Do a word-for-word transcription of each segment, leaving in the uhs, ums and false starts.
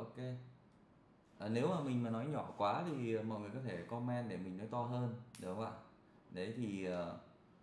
Ok. À, nếu mà mình mà nói nhỏ quá thì mọi người có thể comment để mình nói to hơn, được không ạ? Đấy thì ờ,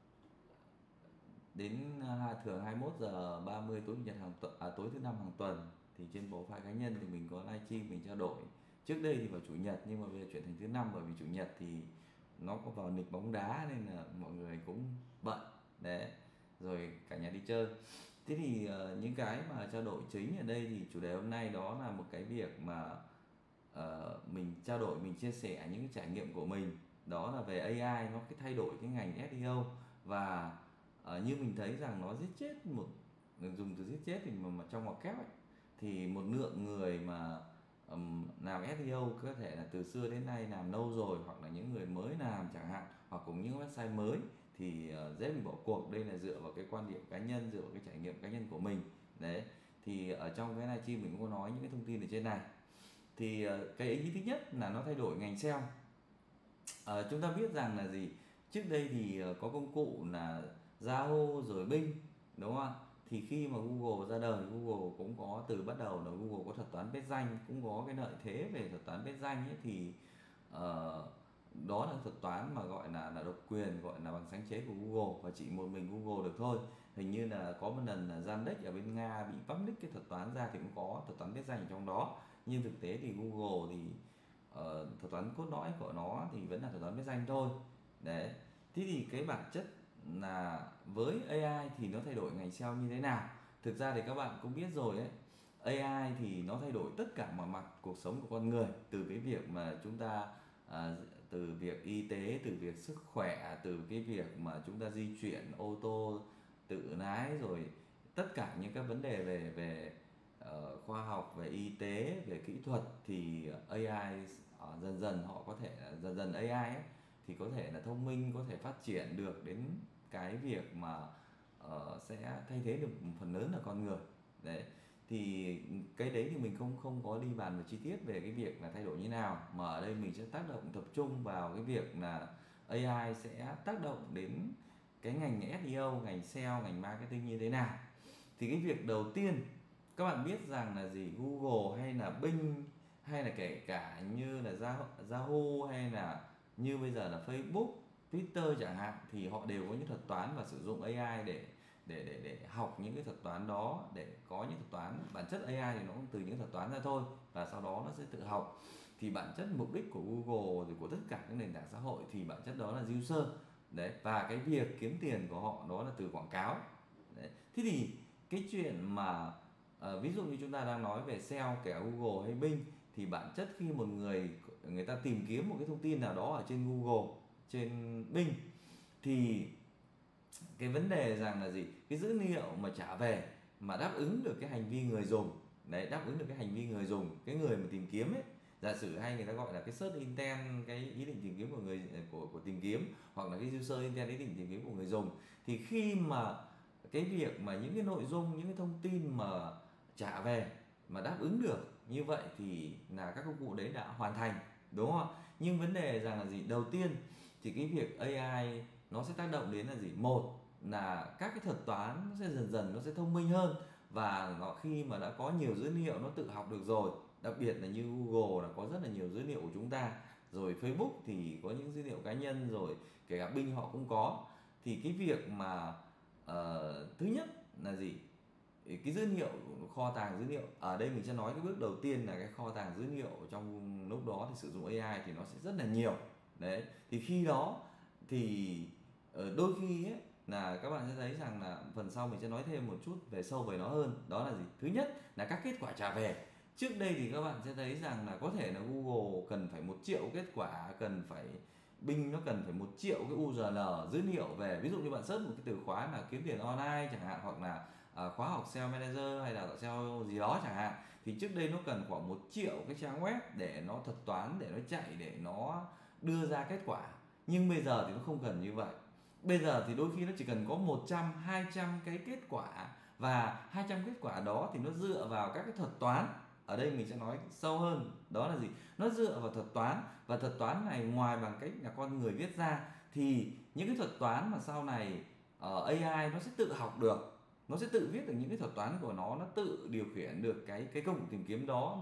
đến à, thường hai mươi mốt giờ ba mươi tối chủ nhật hàng tuần, à, tối thứ năm hàng tuần thì trên bộ file cá nhân thì mình có livestream mình trao đổi. Trước đây thì vào chủ nhật nhưng mà bây giờ chuyển thành thứ năm, bởi vì chủ nhật thì nó có vào lịch bóng đá nên là mọi người cũng bận đấy, rồi cả nhà đi chơi. Thế thì ờ, những cái mà trao đổi chính ở đây thì chủ đề hôm nay đó là một cái việc mà ờ, mình trao đổi, mình chia sẻ những cái trải nghiệm của mình, đó là về a i nó cái thay đổi cái ngành ét i ô. Và ờ, như mình thấy rằng nó giết chết một, dùng từ giết chết thì mà, mà trong ngoặc kép ấy, thì một lượng người mà ừm, làm ét i ô có thể là từ xưa đến nay làm lâu rồi, hoặc là những người mới làm chẳng hạn, hoặc cũng những website mới thì uh, dễ bị bỏ cuộc. Đây là dựa vào cái quan điểm cá nhân, dựa vào cái trải nghiệm cá nhân của mình đấy. Thì ở trong cái livestream mình cũng có nói những cái thông tin ở trên này. Thì ờ, cái ý thứ nhất là nó thay đổi ngành seo. Ờ, chúng ta biết rằng là gì, trước đây thì ờ, có công cụ là Yahoo rồi Bing, đúng không ạ? Thì khi mà Google ra đời, Google cũng có từ bắt đầu là Google có thuật toán biệt danh, cũng có cái lợi thế về thuật toán biệt danh ấy. Thì ờ, đó là thuật toán mà gọi là là độc quyền, gọi là bằng sáng chế của Google, và chỉ một mình Google được thôi. Hình như là có một lần là Yandex ở bên Nga bị public cái thuật toán ra thì cũng có thuật toán biệt danh ở trong đó, nhưng thực tế thì Google thì ờ, thuật toán cốt lõi của nó thì vẫn là thuật toán biệt danh thôi đấy. Thế thì cái bản chất là với a i thì nó thay đổi ngành seo như thế nào? Thực ra thì các bạn cũng biết rồi ấy, a i thì nó thay đổi tất cả mọi mặt cuộc sống của con người, từ cái việc mà chúng ta à, từ việc y tế, từ việc sức khỏe, từ cái việc mà chúng ta di chuyển ô tô tự lái, rồi tất cả những các vấn đề về về ờ, khoa học, về y tế, về kỹ thuật. Thì a i ờ, dần dần họ có thể dần dần a i ấy, thì có thể là thông minh, có thể phát triển được đến cái việc mà ờ, sẽ thay thế được một phần lớn là con người đấy. Thì cái đấy thì mình không không có đi bàn vào chi tiết về cái việc là thay đổi như nào, mà ở đây mình sẽ tác động tập trung vào cái việc là a i sẽ tác động đến cái ngành ét i ô, ngành seo, ngành marketing như thế nào. Thì cái việc đầu tiên các bạn biết rằng là gì, Google hay là Bing, hay là kể cả như là Yahoo, hay là như bây giờ là Facebook, Twitter chẳng hạn, thì họ đều có những thuật toán và sử dụng a i để để để để học những cái thuật toán đó, để có những thuật toán. Bản chất a i thì nó cũng từ những thuật toán ra thôi, và sau đó nó sẽ tự học. Thì bản chất mục đích của Google rồi của tất cả các nền tảng xã hội thì bản chất đó là user đấy, và cái việc kiếm tiền của họ đó là từ quảng cáo đấy. Thế thì cái chuyện mà ờ, ví dụ như chúng ta đang nói về seo, kể cả Google hay Bing, thì bản chất khi một người người ta tìm kiếm một cái thông tin nào đó ở trên Google, trên Bing, thì cái vấn đề rằng là gì, cái dữ liệu mà trả về mà đáp ứng được cái hành vi người dùng đấy, đáp ứng được cái hành vi người dùng, cái người mà tìm kiếm ấy, giả sử hay người ta gọi là cái search intent, cái ý định tìm kiếm của người của của tìm kiếm, hoặc là cái user intent, ý định tìm kiếm của người dùng. Thì khi mà cái việc mà những cái nội dung, những cái thông tin mà trả về mà đáp ứng được như vậy thì là các công cụ đấy đã hoàn thành, đúng không? Nhưng vấn đề rằng là gì, đầu tiên thì cái việc a i nó sẽ tác động đến là gì, một là các cái thuật toán nó sẽ dần dần nó sẽ thông minh hơn, và nó khi mà đã có nhiều dữ liệu nó tự học được rồi, đặc biệt là như Google là có rất là nhiều dữ liệu của chúng ta, rồi Facebook thì có những dữ liệu cá nhân, rồi kể cả Bing họ cũng có. Thì cái việc mà ờ, thứ nhất là gì, cái dữ liệu, kho tàng dữ liệu, ở đây mình sẽ nói cái bước đầu tiên là cái kho tàng dữ liệu trong lúc đó thì sử dụng a i thì nó sẽ rất là nhiều đấy. Thì khi đó thì ờ, đôi khi ấy, là các bạn sẽ thấy rằng là phần sau mình sẽ nói thêm một chút về sâu về nó hơn, đó là gì, thứ nhất là các kết quả trả về. Trước đây thì các bạn sẽ thấy rằng là có thể là Google cần phải một triệu kết quả, cần phải Bing nó cần phải một triệu cái u rờ lờ dữ liệu về. Ví dụ như bạn search một cái từ khóa là kiếm tiền online chẳng hạn, hoặc là à, khóa học sale manager hay là sale gì đó chẳng hạn, thì trước đây nó cần khoảng một triệu cái trang web để nó thuật toán, để nó chạy, để nó đưa ra kết quả. Nhưng bây giờ thì nó không cần như vậy. Bây giờ thì đôi khi nó chỉ cần có một trăm, hai trăm cái kết quả, và hai trăm kết quả đó thì nó dựa vào các cái thuật toán. Ở đây mình sẽ nói sâu hơn, đó là gì, nó dựa vào thuật toán, và thuật toán này ngoài bằng cách là con người viết ra, thì những cái thuật toán mà sau này ở a i nó sẽ tự học được, nó sẽ tự viết được những cái thuật toán của nó nó tự điều khiển được cái cái công cụ tìm kiếm đó, nó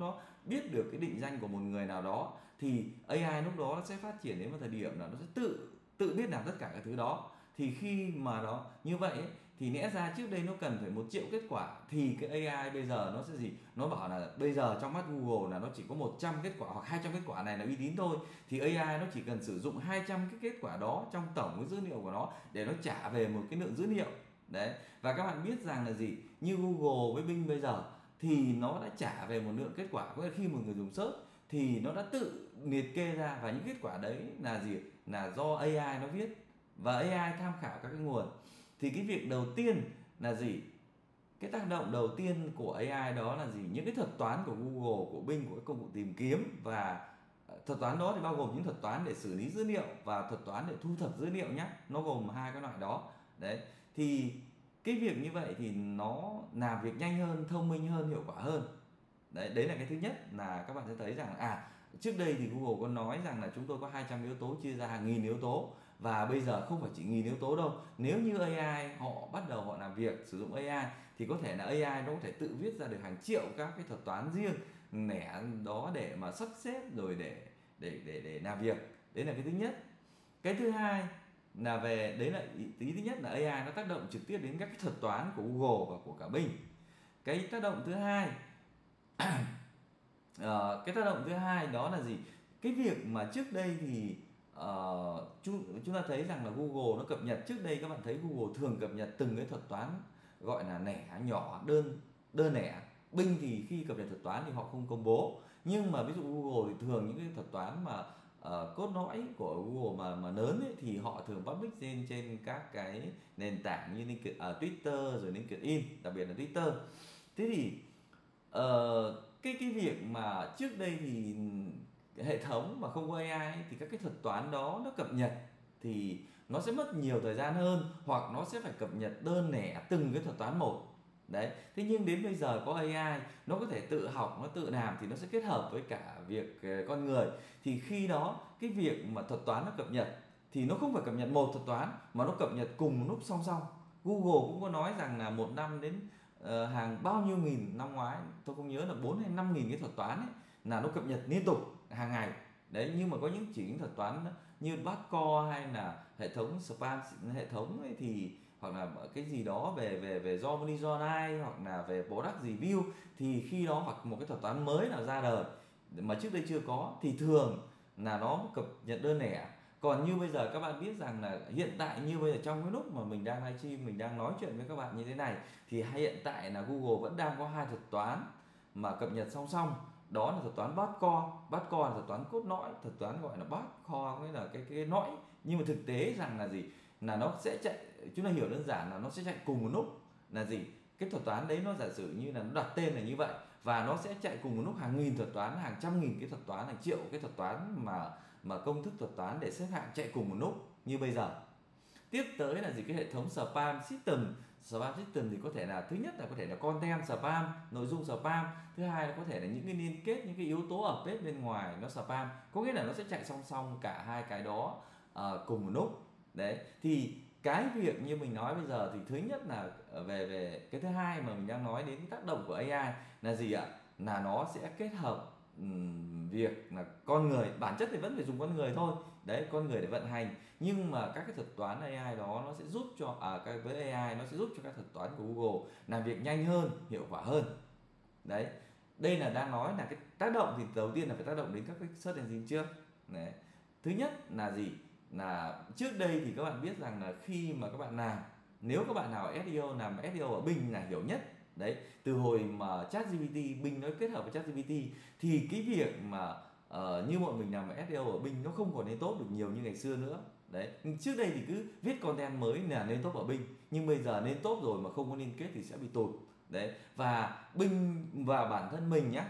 biết được cái định danh của một người nào đó, thì a i lúc đó sẽ phát triển đến một thời điểm là nó sẽ tự tự biết làm tất cả các thứ đó. Thì khi mà nó như vậy ấy, thì lẽ ra trước đây nó cần phải một triệu kết quả, thì cái a i bây giờ nó sẽ gì, nó bảo là bây giờ trong mắt Google là nó chỉ có một trăm kết quả hoặc hai trăm kết quả này là uy tín thôi, thì a i nó chỉ cần sử dụng hai trăm cái kết quả đó trong tổng cái dữ liệu của nó để nó trả về một cái lượng dữ liệu đấy. Và các bạn biết rằng là gì, như Google với Bing bây giờ thì nó đã trả về một lượng kết quả, có nghĩa là khi một người dùng search thì nó đã tự liệt kê ra, và những kết quả đấy là gì, là do a i nó viết và a i tham khảo các cái nguồn. Thì cái việc đầu tiên là gì, cái tác động đầu tiên của a i đó là gì, những cái thuật toán của Google, của Bing, của các công cụ tìm kiếm, và thuật toán đó thì bao gồm những thuật toán để xử lý dữ liệu và thuật toán để thu thập dữ liệu nhé, nó gồm hai cái loại đó đấy. Thì cái việc như vậy thì nó làm việc nhanh hơn, thông minh hơn, hiệu quả hơn đấy. Đấy là cái thứ nhất, là các bạn sẽ thấy rằng à, trước đây thì Google có nói rằng là chúng tôi có hai trăm yếu tố chia ra hàng nghìn yếu tố, và bây giờ không phải chỉ nghìn yếu tố đâu. Nếu như a i họ bắt đầu họ làm việc sử dụng a i thì có thể là a i nó có thể tự viết ra được hàng triệu các cái thuật toán riêng lẻ đó để mà sắp xếp rồi để để để để làm việc. Đấy là cái thứ nhất. Cái thứ hai là về, đấy là ý thứ nhất là a i nó tác động trực tiếp đến các cái thuật toán của Google và của cả Bing. Cái tác động thứ hai uh, cái tác động thứ hai đó là gì, cái việc mà trước đây thì uh, chúng, chúng ta thấy rằng là Google nó cập nhật, trước đây các bạn thấy Google thường cập nhật từng cái thuật toán gọi là lẻ, nhỏ, đơn đơn lẻ. Bing thì khi cập nhật thuật toán thì họ không công bố, nhưng mà ví dụ Google thì thường những cái thuật toán mà uh, cốt lõi của Google mà mà lớn ấy, thì họ thường public trên trên các cái nền tảng như LinkedIn, uh, Twitter rồi LinkedIn, đặc biệt là Twitter. Thế thì uh, cái cái việc mà trước đây thì hệ thống mà không có a i ấy, thì các cái thuật toán đó nó cập nhật thì nó sẽ mất nhiều thời gian hơn, hoặc nó sẽ phải cập nhật đơn lẻ từng cái thuật toán một đấy. Thế nhưng đến bây giờ có a i nó có thể tự học, nó tự làm, thì nó sẽ kết hợp với cả việc con người, thì khi đó cái việc mà thuật toán nó cập nhật thì nó không phải cập nhật một thuật toán mà nó cập nhật cùng một lúc song song. Google cũng có nói rằng là một năm đến uh, hàng bao nhiêu nghìn, năm ngoái tôi không nhớ là bốn hay năm nghìn cái thuật toán ấy, là nó cập nhật liên tục hàng ngày đấy. Nhưng mà có những chỉ những thuật toán như Backcore hay là hệ thống spam hệ thống ấy, thì hoặc là cái gì đó về về về Germany Journal hoặc là về product review, thì khi đó hoặc một cái thuật toán mới nào ra đời mà trước đây chưa có thì thường là nó cập nhật đơn lẻ. Còn như bây giờ các bạn biết rằng là hiện tại như bây giờ trong cái lúc mà mình đang livestream, mình đang nói chuyện với các bạn như thế này, thì hiện tại là Google vẫn đang có hai thuật toán mà cập nhật song song. Đó là thuật toán Backcore. Backcore là thuật toán cốt lõi, thuật toán gọi là Backcore nghĩa là cái cái lõi. Nhưng mà thực tế rằng là gì, là nó sẽ chạy, chúng ta hiểu đơn giản là nó sẽ chạy cùng một lúc là gì, cái thuật toán đấy nó giả sử như là nó đặt tên là như vậy, và nó sẽ chạy cùng một lúc hàng nghìn thuật toán, hàng trăm nghìn cái thuật toán, hàng triệu cái thuật toán mà mà công thức thuật toán để xếp hạng chạy cùng một lúc như bây giờ. Tiếp tới là gì, cái hệ thống spam system. Spam system thì có thể là, thứ nhất là có thể là content spam, nội dung spam. Thứ hai là có thể là những cái liên kết, những cái yếu tố ở page bên ngoài nó spam. Có nghĩa là nó sẽ chạy song song cả hai cái đó uh, cùng một lúc. Đấy, thì cái việc như mình nói bây giờ thì thứ nhất là về về cái thứ hai mà mình đang nói đến cái tác động của a i là gì ạ? Là nó sẽ kết hợp um, việc là con người, bản chất thì vẫn phải dùng con người thôi. Đấy, con người để vận hành, nhưng mà các cái thuật toán a i đó nó sẽ giúp cho à, cái với a i nó sẽ giúp cho các thuật toán của Google làm việc nhanh hơn, hiệu quả hơn. Đấy, đây là đang nói là cái tác động thì đầu tiên là phải tác động đến các cái search engine trước. Đấy. Thứ nhất là gì? Là trước đây thì các bạn biết rằng là khi mà các bạn làm, nếu các bạn nào ét e o làm ét e o ở Bing là hiểu nhất. Đấy, từ hồi mà ChatGPT, Bing nó kết hợp với ChatGPT thì cái việc mà uh, như bọn mình làm ét e o ở Bing nó không còn lên top được nhiều như ngày xưa nữa. Đấy, trước đây thì cứ viết content mới là lên top ở Bing, nhưng bây giờ lên top rồi mà không có liên kết thì sẽ bị tụt. Đấy, và Bing và bản thân mình nhá,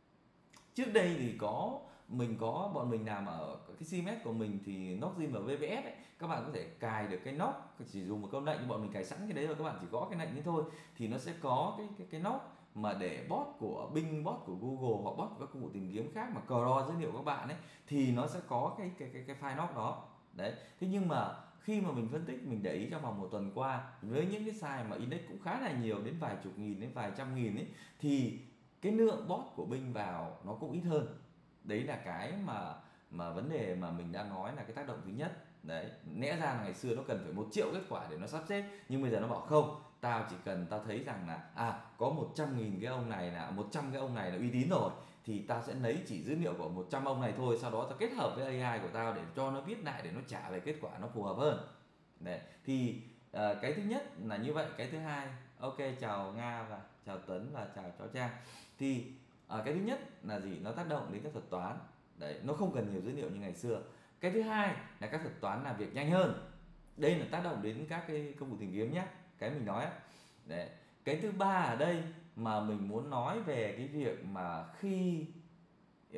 trước đây thì có mình có bọn mình làm ở cái xê em ét của mình thì Nockzim và vê vê ét ấy, các bạn có thể cài được cái Nock, chỉ dùng một câu lệnh, bọn mình cài sẵn cái đấy rồi, các bạn chỉ gõ cái lệnh ấy thôi thì nó sẽ có cái cái cái Nock mà để bot của Bing, bot của Google hoặc bot của các công cụ tìm kiếm khác mà crawl dữ liệu của các bạn ấy, thì nó sẽ có cái cái cái cái file Nock đó. Đấy, thế nhưng mà khi mà mình phân tích, mình để ý trong vòng một tuần qua với những cái size mà index cũng khá là nhiều, đến vài chục nghìn đến vài trăm nghìn ấy, thì cái lượng bot của Bing vào nó cũng ít hơn. Đấy là cái mà mà vấn đề mà mình đã nói là cái tác động thứ nhất. Đấy, lẽ ra là ngày xưa nó cần phải một triệu kết quả để nó sắp xếp, nhưng bây giờ nó bảo không, tao chỉ cần tao thấy rằng là à có một trăm nghìn cái ông này là một trăm cái ông này là uy tín rồi, thì tao sẽ lấy chỉ dữ liệu của một trăm ông này thôi, sau đó tao kết hợp với a i của tao để cho nó viết lại để nó trả về kết quả nó phù hợp hơn. Đấy, thì uh, cái thứ nhất là như vậy. Cái thứ hai, ok, chào Nga và chào Tuấn và chào cháu Trang. Thì uh, cái thứ nhất là gì? Nó tác động đến các thuật toán. Đấy, nó không cần nhiều dữ liệu như ngày xưa. Cái thứ hai là các thuật toán làm việc nhanh hơn. Đây là tác động đến các cái công cụ tìm kiếm nhé, cái mình nói. Đấy. Cái thứ ba ở đây mà mình muốn nói về cái việc mà khi uh,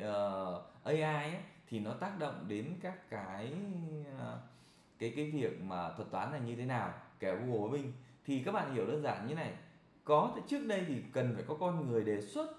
a i ấy, thì nó tác động đến các cái uh, cái cái việc mà thuật toán là như thế nào, kể Google với mình. Thì các bạn hiểu đơn giản như này, có trước đây thì cần phải có con người đề xuất,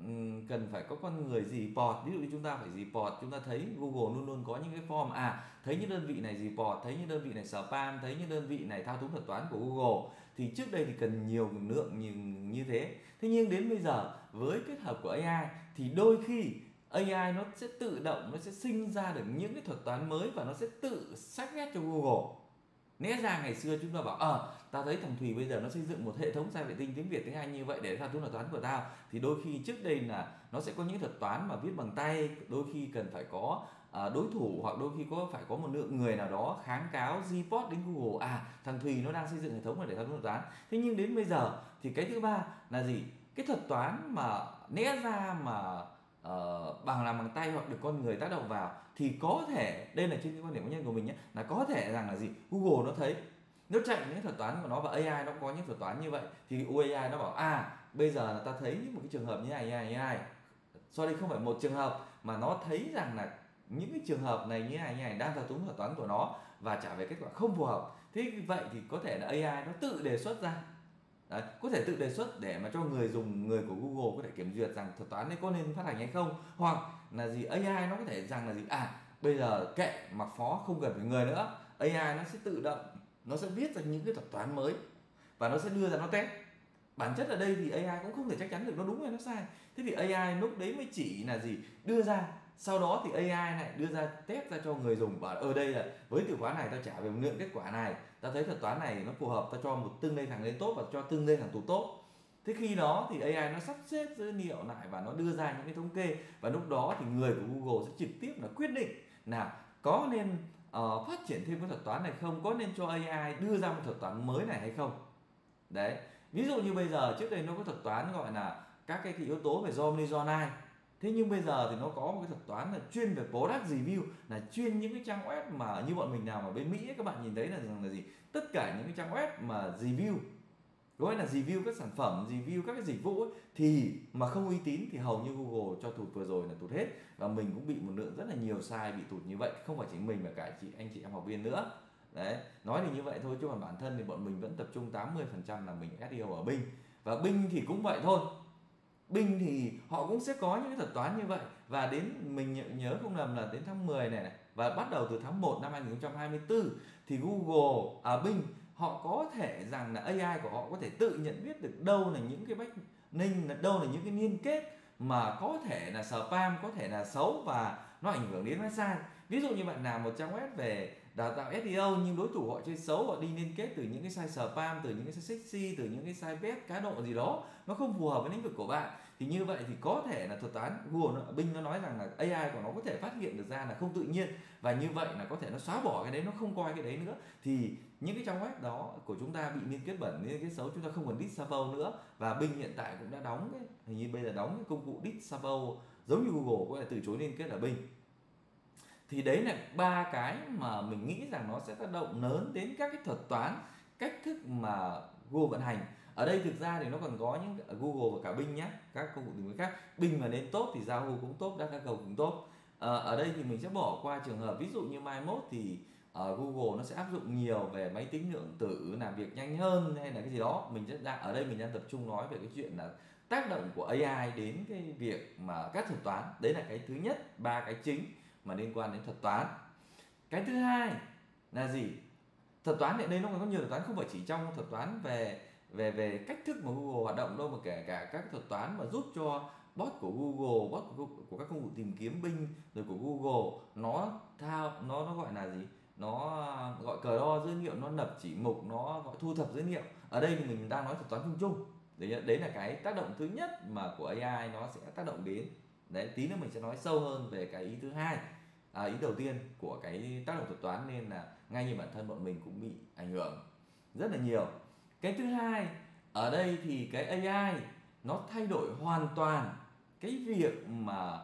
cần phải có con người report. Ví dụ như chúng ta phải report, chúng ta thấy Google luôn luôn có những cái form, à thấy những đơn vị này report, thấy những đơn vị này spam, thấy những đơn vị này thao túng thuật toán của Google. Thì trước đây thì cần nhiều lượng như, như thế. Thế nhưng đến bây giờ với kết hợp của a i thì đôi khi a i nó sẽ tự động, nó sẽ sinh ra được những cái thuật toán mới và nó sẽ tự xác ghét cho Google. Lẽ ra ngày xưa chúng ta bảo ờ à, tao thấy thằng Thùy bây giờ nó xây dựng một hệ thống sai vệ tinh tiếng Việt tiếng Anh như vậy để thao túng thuật toán của tao, thì đôi khi trước đây là nó sẽ có những thuật toán mà viết bằng tay, đôi khi cần phải có à, đối thủ, hoặc đôi khi có phải có một lượng người nào đó kháng cáo report đến Google, à thằng Thùy nó đang xây dựng hệ thống này để thao túng thuật toán. Thế nhưng đến bây giờ thì cái thứ ba là gì? Cái thuật toán mà lẽ ra mà Uh, bằng làm bằng tay hoặc được con người tác động vào thì có thể, đây là trên cái quan điểm cá nhân của mình nhé, là có thể rằng là gì, Google nó thấy nó chạy những thuật toán của nó và a i nó có những thuật toán như vậy, thì a i nó bảo à bây giờ là ta thấy một cái trường hợp như này như này như này, sorry không phải một trường hợp mà nó thấy rằng là những cái trường hợp này như này như này đang thao túng thuật toán của nó và trả về kết quả không phù hợp. Thế vậy thì có thể là a i nó tự đề xuất ra. Đấy, có thể tự đề xuất để mà cho người dùng, người của Google có thể kiểm duyệt rằng thuật toán này có nên phát hành hay không, hoặc là gì a i nó có thể rằng là gì à bây giờ kệ mặc phó không cần phải người nữa, a i nó sẽ tự động, nó sẽ viết ra những cái thuật toán mới và nó sẽ đưa ra nó test. Bản chất ở đây thì a i cũng không thể chắc chắn được nó đúng hay nó sai. Thế thì a i lúc đấy mới chỉ là gì đưa ra, sau đó thì a i này đưa ra test ra cho người dùng, bảo ở đây là với từ khóa này tao trả về một lượng kết quả này, tao thấy thuật toán này nó phù hợp, tao cho một tương đây thằng lên tốt và cho tương đây thằng tụt tốt. Thế khi đó thì a i nó sắp xếp dữ liệu lại và nó đưa ra những cái thống kê, và lúc đó thì người của Google sẽ trực tiếp là quyết định nào có nên uh, phát triển thêm cái thuật toán này không, có nên cho a i đưa ra một thuật toán mới này hay không. Đấy, ví dụ như bây giờ trước đây nó có thuật toán gọi là các cái, cái yếu tố về Omni Journal. Thế nhưng bây giờ thì nó có một cái thuật toán là chuyên về product review, là chuyên những cái trang web mà như bọn mình nào mà bên Mỹ ấy, các bạn nhìn thấy là rằng là gì, tất cả những cái trang web mà review, gọi là review các sản phẩm, review các cái dịch vụ ấy, thì mà không uy tín thì hầu như Google cho tụt vừa rồi là tụt hết. Và mình cũng bị một lượng rất là nhiều sai bị tụt như vậy, không phải chỉ mình mà cả chị anh chị em học viên nữa. Đấy, nói thì như vậy thôi chứ còn bản thân thì bọn mình vẫn tập trung tám mươi phần trăm là mình ét e o ở Bing. Và Bing thì cũng vậy thôi. Bing thì họ cũng sẽ có những cái thuật toán như vậy, và đến mình nhớ không lầm là đến tháng mười này, này và bắt đầu từ tháng một năm hai nghìn không trăm hai mươi tư thì Google à Bing họ có thể rằng là a i của họ có thể tự nhận biết được đâu là những cái backlink, đâu là những cái liên kết mà có thể là spam, có thể là xấu và nó ảnh hưởng đến website. Ví dụ như bạn làm một trang web về đào tạo ét e o nhưng đối thủ họ chơi xấu, họ đi liên kết từ những cái site spam, từ những cái site sexy, từ những cái site bet cá độ gì đó, nó không phù hợp với lĩnh vực của bạn, thì như vậy thì có thể là thuật toán Google nó, Bing nó nói rằng là a i của nó có thể phát hiện được ra là không tự nhiên, và như vậy là có thể nó xóa bỏ cái đấy, nó không coi cái đấy nữa. Thì những cái trang web đó của chúng ta bị liên kết bẩn, liên kết xấu, chúng ta không cần disable nữa. Và Bing hiện tại cũng đã đóng cái, hình như bây giờ đóng cái công cụ disable giống như Google, có thể từ chối liên kết ở Bing. Thì đấy là ba cái mà mình nghĩ rằng nó sẽ tác động lớn đến các cái thuật toán, cách thức mà Google vận hành. Ở đây thực ra thì nó còn có những Google và cả Bing nhé, các công cụ tìm kiếm khác. Bing mà lên tốt thì Yahoo cũng tốt, DuckDuckGo cũng tốt. À, ở đây thì mình sẽ bỏ qua trường hợp ví dụ như mai mốt thì ở Google nó sẽ áp dụng nhiều về máy tính lượng tử, làm việc nhanh hơn hay là cái gì đó. Mình sẽ đang ở đây mình đang tập trung nói về cái chuyện là tác động của a i đến cái việc mà các thuật toán. Đấy là cái thứ nhất, ba cái chính mà liên quan đến thuật toán. Cái thứ hai là gì? Thuật toán ở đây nó còn có nhiều thuật toán, không phải chỉ trong thuật toán về về về cách thức mà Google hoạt động đâu, mà kể cả các thuật toán mà giúp cho bot của Google, bot của, của các công cụ tìm kiếm Bing rồi của Google, nó thao nó nó gọi là gì, nó gọi cờ đo dữ liệu, nó lập chỉ mục, nó gọi thu thập dữ liệu. Ở đây thì mình đang nói thuật toán chung chung. Đấy, đấy là cái tác động thứ nhất mà của a i nó sẽ tác động đến. Đấy, tí nữa mình sẽ nói sâu hơn về cái ý thứ hai, à, ý đầu tiên của cái tác động thuật toán, nên là ngay như bản thân bọn mình cũng bị ảnh hưởng rất là nhiều. Cái thứ hai ở đây thì cái a i nó thay đổi hoàn toàn cái việc mà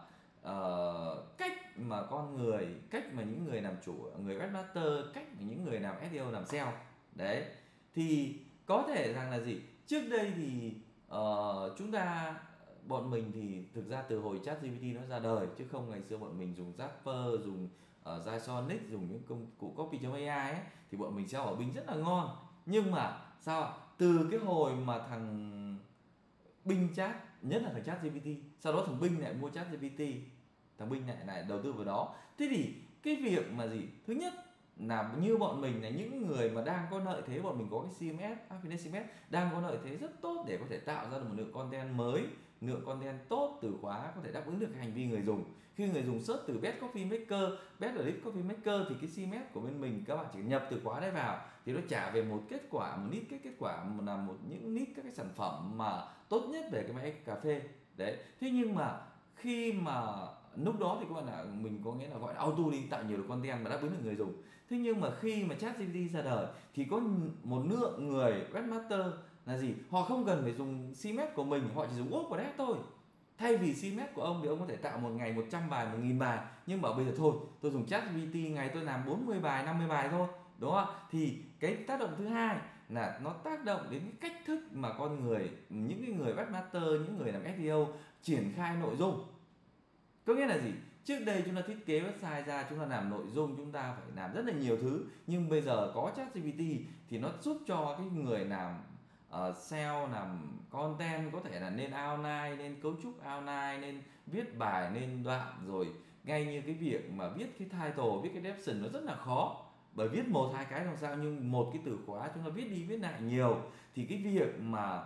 uh, cách mà con người, cách mà những người làm chủ, người webmaster, cách mà những người làm ét e o, làm sale. Đấy, thì có thể rằng là gì, trước đây thì uh, chúng ta, bọn mình thì thực ra từ hồi ChatGPT nó ra đời, chứ không ngày xưa bọn mình dùng Jasper, dùng uh, Zyonic, dùng những công cụ copy.ai ấy, thì bọn mình SEO ở Bing rất là ngon. Nhưng mà sao ạ, từ cái hồi mà thằng Bing Chat, nhất là thằng ChatGPT, sau đó thằng Bing lại mua ChatGPT, thằng Bing lại lại đầu tư vào đó. Thế thì cái việc mà gì, thứ nhất là như bọn mình là những người mà đang có lợi thế, bọn mình có cái xê em ét, Affiliate xê em ét đang có lợi thế rất tốt để có thể tạo ra được một lượng content mới, lượng content tốt, từ khóa có thể đáp ứng được cái hành vi người dùng. Khi người dùng search từ Best Coffee Maker, Best Elite Coffee Maker thì cái xê em ét của bên mình, các bạn chỉ nhập từ khóa đấy vào thì nó trả về một kết quả, một nít cái kết quả là một những nít các cái sản phẩm mà tốt nhất về cái máy cà phê. Đấy, thế nhưng mà khi mà lúc đó thì các bạn là mình có nghĩa là gọi là auto đi tạo nhiều được content mà đáp ứng được người dùng. Thế nhưng mà khi mà ChatGPT ra đời thì có một lượng người webmaster là gì, họ không cần phải dùng xê em ét của mình, họ chỉ dùng WordPress thôi. Thay vì xê em ét của ông thì ông có thể tạo một ngày một trăm bài, một nghìn bài, nhưng bảo bây giờ thôi tôi dùng ChatGPT ngày tôi làm bốn mươi bài, năm mươi bài thôi, đúng không ạ? Thì cái tác động thứ hai là nó tác động đến cái cách thức mà con người, những cái người webmaster, những người làm ét e o triển khai nội dung. Có nghĩa là gì? Trước đây chúng ta thiết kế website ra, chúng ta làm nội dung, chúng ta phải làm rất là nhiều thứ. Nhưng bây giờ có ChatGPT thì nó giúp cho cái người làm uh, sale, làm content có thể là nên outline, nên cấu trúc outline, nên viết bài, nên đoạn, rồi ngay như cái việc mà viết cái title, viết cái caption nó rất là khó. Bởi viết một hai cái làm sao, nhưng một cái từ khóa chúng ta viết đi viết lại nhiều thì cái việc mà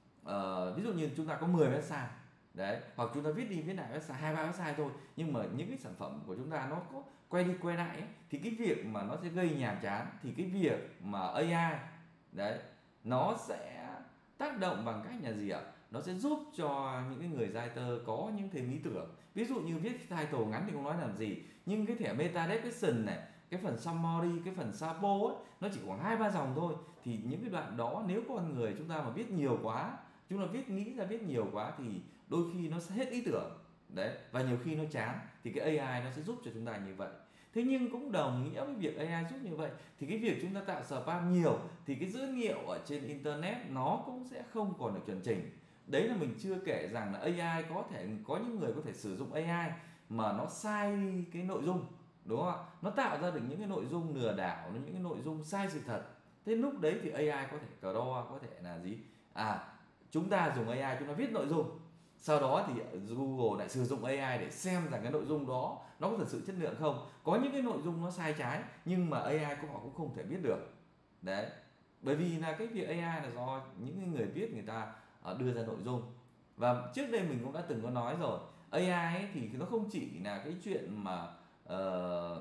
uh, ví dụ như chúng ta có mười website đấy, hoặc chúng ta viết đi viết lại website hai ba website thôi, nhưng mà những cái sản phẩm của chúng ta nó có quay đi quay lại ấy, thì cái việc mà nó sẽ gây nhàm chán. Thì cái việc mà a i đấy nó sẽ tác động bằng cách là gì ạ, nó sẽ giúp cho những cái người writer có những thêm ý tưởng. Ví dụ như viết title ngắn thì không nói làm gì, nhưng cái thẻ meta description này, cái phần summary, cái phần sapo ấy, nó chỉ khoảng hai ba dòng thôi. Thì những cái đoạn đó nếu con người chúng ta mà viết nhiều quá, chúng ta viết nghĩ ra viết nhiều quá thì đôi khi nó sẽ hết ý tưởng đấy, và nhiều khi nó chán. Thì cái a i nó sẽ giúp cho chúng ta như vậy. Thế nhưng cũng đồng nghĩa với việc a i giúp như vậy thì cái việc chúng ta tạo spam nhiều thì cái dữ liệu ở trên internet nó cũng sẽ không còn được chuẩn chỉnh. Đấy là mình chưa kể rằng là a i có thể có những người có thể sử dụng a i mà nó sai cái nội dung, đúng không ạ? Nó tạo ra được những cái nội dung lừa đảo, những cái nội dung sai sự thật. Thế lúc đấy thì a i có thể cờ đo, có thể là gì, à chúng ta dùng a i chúng ta viết nội dung, sau đó thì Google lại sử dụng a i để xem rằng cái nội dung đó nó có thật sự chất lượng không. Có những cái nội dung nó sai trái nhưng mà a i của họ cũng không thể biết được. Đấy, bởi vì là cái việc a i là do những người viết người ta đưa ra nội dung. Và trước đây mình cũng đã từng có nói rồi, a i ấy thì nó không chỉ là cái chuyện mà uh,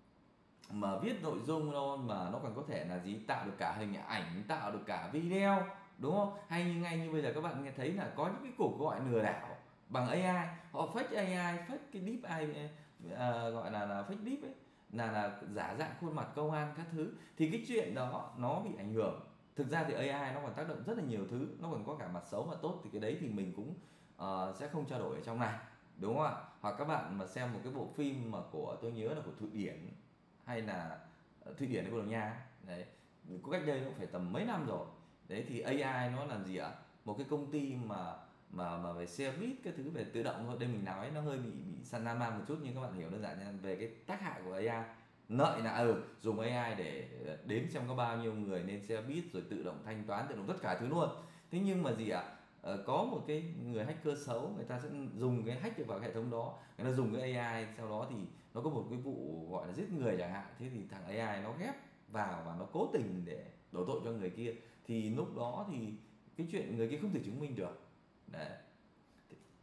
mà viết nội dung đâu, mà nó còn có thể là gì, tạo được cả hình ảnh, tạo được cả video, đúng không? Hay như ngay như bây giờ các bạn nghe thấy là có những cái cuộc gọi lừa đảo bằng a i, họ fake a i, fake cái deep a i, à, gọi là là fake deep ấy, là là giả dạng khuôn mặt công an các thứ. Thì cái chuyện đó nó bị ảnh hưởng. Thực ra thì a i nó còn tác động rất là nhiều thứ, nó còn có cả mặt xấu và tốt, thì cái đấy thì mình cũng uh, sẽ không trao đổi ở trong này, đúng không ạ? Hoặc các bạn mà xem một cái bộ phim mà của, tôi nhớ là của Thụy Điển, hay là Thụy Điển hay Bồ Đào Nha đấy, có cách đây nó phải tầm mấy năm rồi đấy, thì a i nó làm gì ạ, một cái công ty mà mà mà về xe buýt cái thứ về tự động thôi. Đây mình nói nó hơi bị bị san lan man một chút, nhưng các bạn hiểu đơn giản nha, về cái tác hại của a i. Lợi là ừ dùng a i để đếm xem có bao nhiêu người lên xe buýt, rồi tự động thanh toán, tự động tất cả thứ luôn. Thế nhưng mà gì ạ, ờ, có một cái người hacker xấu, người ta sẽ dùng cái hack vào cái hệ thống đó, người ta dùng cái a i, sau đó thì nó có một cái vụ gọi là giết người chẳng hạn, thế thì thằng a i nó ghép vào và nó cố tình để đổ tội cho người kia, thì lúc đó thì cái chuyện người kia không thể chứng minh được đấy.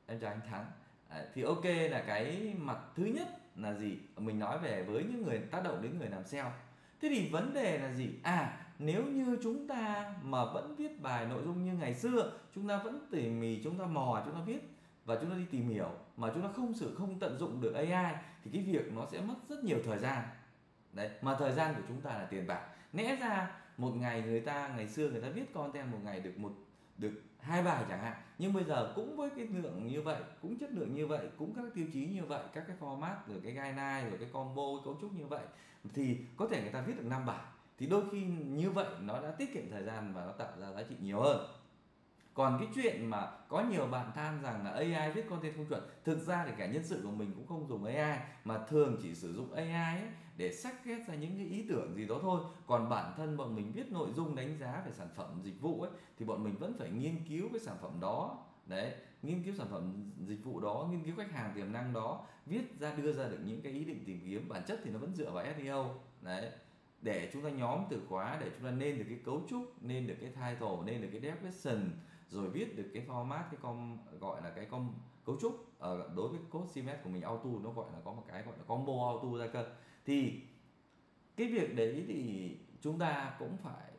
em chào anh Thắng. À, thì ok, là cái mặt thứ nhất là gì? Mình nói về với những người tác động đến người làm ét e o. Thế thì vấn đề là gì? À, nếu như chúng ta mà vẫn viết bài nội dung như ngày xưa, chúng ta vẫn tỉ mỉ, chúng ta mò, chúng ta viết và chúng ta đi tìm hiểu mà chúng ta không sử không tận dụng được a i thì cái việc nó sẽ mất rất nhiều thời gian. Đấy, mà thời gian của chúng ta là tiền bạc. Lẽ ra một ngày người ta ngày xưa người ta viết content một ngày được một được hai bài chẳng hạn, nhưng bây giờ cũng với cái lượng như vậy, cũng chất lượng như vậy, cũng các tiêu chí như vậy, các cái format rồi cái guideline rồi cái combo cái cấu trúc như vậy thì có thể người ta viết được năm bài. Thì đôi khi như vậy nó đã tiết kiệm thời gian và nó tạo ra giá trị nhiều hơn. Còn cái chuyện mà có nhiều bạn than rằng là a i viết content không chuẩn, thực ra thì cả nhân sự của mình cũng không dùng a i, mà thường chỉ sử dụng a i ấy để xác ghét ra những cái ý tưởng gì đó thôi. Còn bản thân bọn mình viết nội dung đánh giá về sản phẩm dịch vụ ấy thì bọn mình vẫn phải nghiên cứu cái sản phẩm đó. Đấy, nghiên cứu sản phẩm dịch vụ đó, nghiên cứu khách hàng tiềm năng đó, viết ra đưa ra được những cái ý định tìm kiếm, bản chất thì nó vẫn dựa vào ét e o. Đấy, để chúng ta nhóm từ khóa, để chúng ta nên được cái cấu trúc, nên được cái title, nên được cái description, rồi viết được cái format, cái com gọi là cái com cấu trúc. Ở đối với code xê em ét của mình auto nó gọi là có một cái gọi là combo auto ra cơ. Thì cái việc đấy thì chúng ta cũng phải